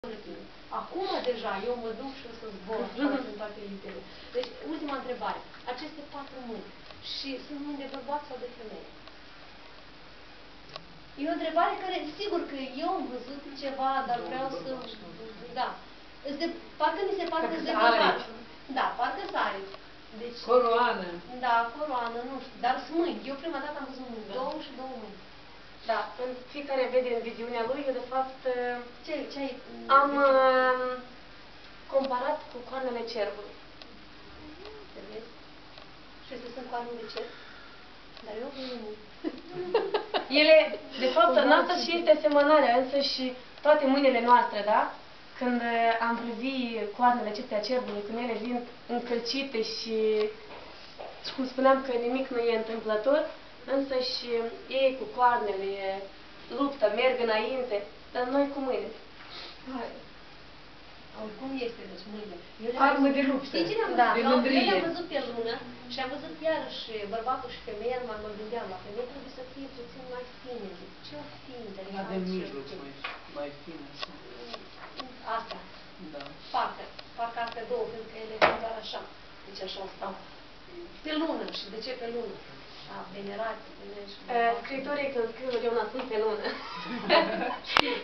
Acum deja eu mă duc și o să zbor în toate litere. Deci, ultima întrebare. Aceste 4 mâini și sunt mâini de bărbat sau de femeie? E o întrebare care, sigur că eu am văzut ceva, dar vreau să... Da. Parcă mi se pare că de bărbat. Da, parcă sare. Deci, coroană. Da, coroană, nu știu. Dar sunt mâini. Eu prima dată am văzut mâini. 2 și 2 mâini. Da, când fiecare vede în viziunea lui, eu de fapt am comparat cu coarnele cerbului. Vezi? Și astea sunt coarne de cerb? Dar eu nu. Ele, de fapt, în asta și este asemănarea, însă și toate mâinile noastre, da? Când am privit coarnele acestea cerbului, când ele vin încălcite și cum spuneam că nimic nu e întâmplător, însă și ei cu coarnele luptă, merg înainte, dar noi cu mâinile. Cum este, deci, mâinile? Armă de luptă. Știi cine am văzut? Eu le-am văzut pe lună și am văzut iarăși bărbatul și femeia, mă gândeam la femeie, trebuie să fie puțin mai fine. Ce o fi interesant? De mijloc, mai fine. Asta. Da. Parcă astea două, pentru că ele sunt doar așa. Deci așa stau. Pe lună. Și de ce pe lună? Venerație, Scriitorii când scriu, eu n-am sunt pe lună.